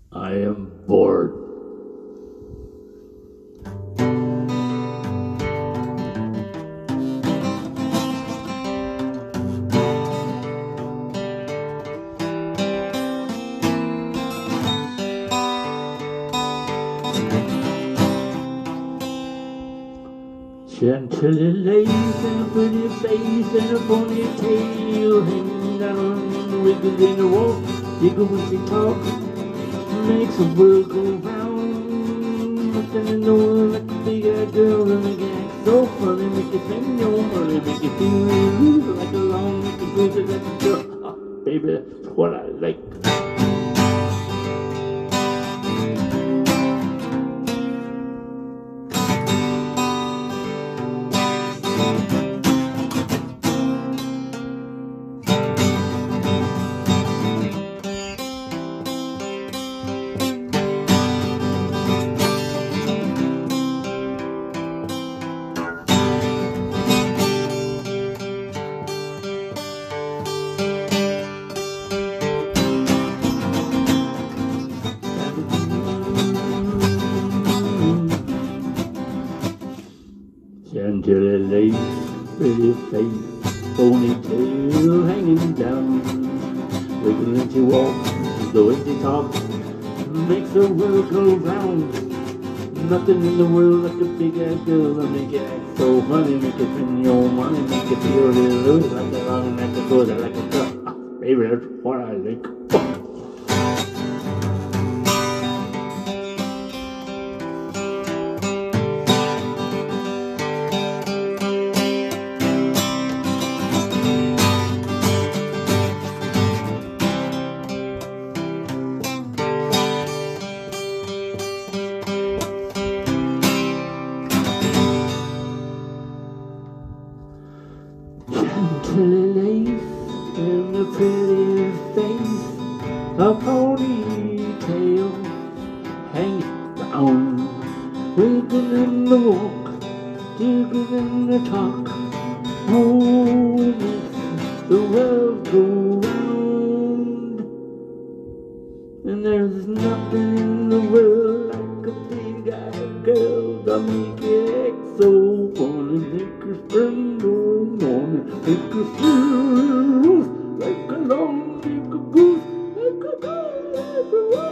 I am bored. Chantilly lace and a pretty face and a ponytail hanging down, wiggling the wall, jiggle when she talks, makes the world go round. Nothing in the world like a big-eyed girl and make it act so funny, make you spend your money, make you feel like a long, make you feel like a girl. Oh, baby, that's what I like. Chantilly lace, pretty face, ponytail hanging down, wiggling as she walks, the way she talks, makes the world go round. Nothing in the world like a big-ass girl that make you act so funny, make you spend your money, make you feel a little loose like a long neck of foot, like a girl. Oh, baby, that's what I like. Chantilly lace and a pretty face, a ponytail hanging down, wiggling the walk, jiggling the talk. Oh, it makes the world go round. And there's nothing in the world like a big-eyed girl that make you act so funny, make you spend your money, make you feel like a long, like a goose, like a goose, like a